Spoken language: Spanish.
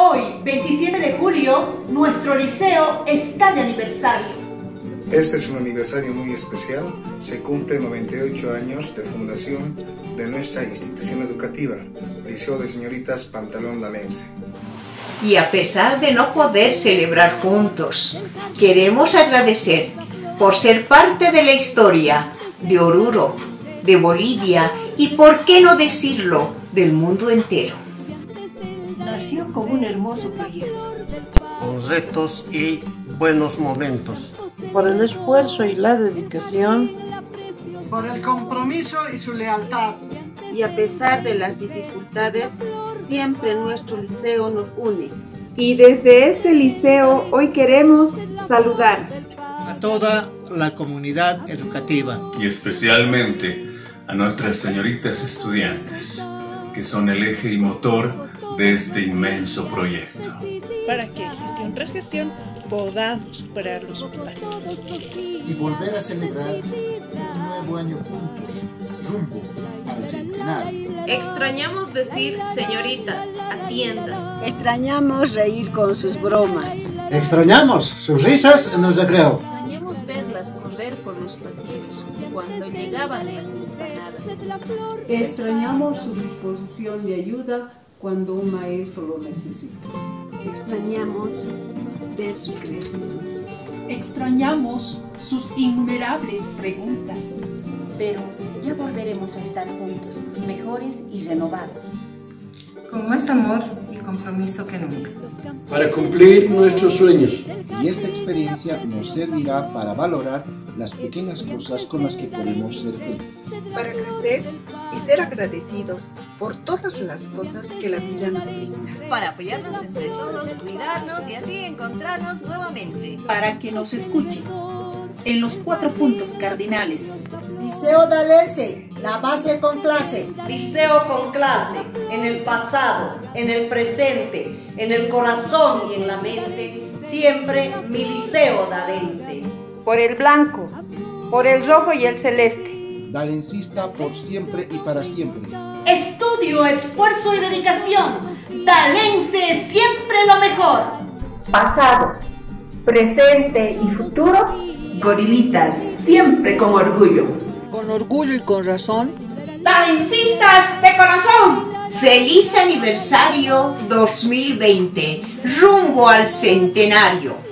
Hoy, 27 de julio, nuestro liceo está de aniversario. Este es un aniversario muy especial. Se cumplen 98 años de fundación de nuestra institución educativa, Liceo de Señoritas Pantalón Dalense. Y a pesar de no poder celebrar juntos, queremos agradecer por ser parte de la historia de Oruro, de Bolivia y, por qué no decirlo, del mundo entero. Nació como un hermoso proyecto, con retos y buenos momentos. Por el esfuerzo y la dedicación, por el compromiso y su lealtad. Y a pesar de las dificultades, siempre nuestro liceo nos une. Y desde este liceo hoy queremos saludar a toda la comunidad educativa y especialmente a nuestras señoritas estudiantes, que son el eje y motor de este inmenso proyecto. Para que gestión tras gestión podamos superar los obstáculos y volver a celebrar un nuevo año juntos, rumbo al centenario. Extrañamos decir señoritas, atiendan. Extrañamos reír con sus bromas. Extrañamos sus risas en el recreo. Extrañamos verlas correr por los pasillos cuando llegaban las empanadas. Extrañamos su disposición de ayuda cuando un maestro lo necesita. Extrañamos ver sus creaciones. Extrañamos sus innumerables preguntas. Pero ya volveremos a estar juntos, mejores y renovados. Con más amor y compromiso que nunca. Para cumplir nuestros sueños. Y esta experiencia nos servirá para valorar las pequeñas cosas con las que podemos ser felices. Para crecer y ser agradecidos por todas las cosas que la vida nos brinda. Para apoyarnos entre todos, cuidarnos y así encontrarnos nuevamente. Para que nos escuchen en los 4 puntos cardinales. Liceo Dalense, la base con clase. Liceo con clase, en el pasado, en el presente, en el corazón y en la mente, siempre mi Liceo Dalense. Por el blanco, por el rojo y el celeste. Dalencista por siempre y para siempre. Estudio, esfuerzo y dedicación. Dalense, siempre lo mejor. Pasado, presente y futuro. Gorilitas, siempre con orgullo. Con orgullo y con razón. Dalencistas de corazón. ¡Feliz aniversario 2020! ¡Rumbo al centenario!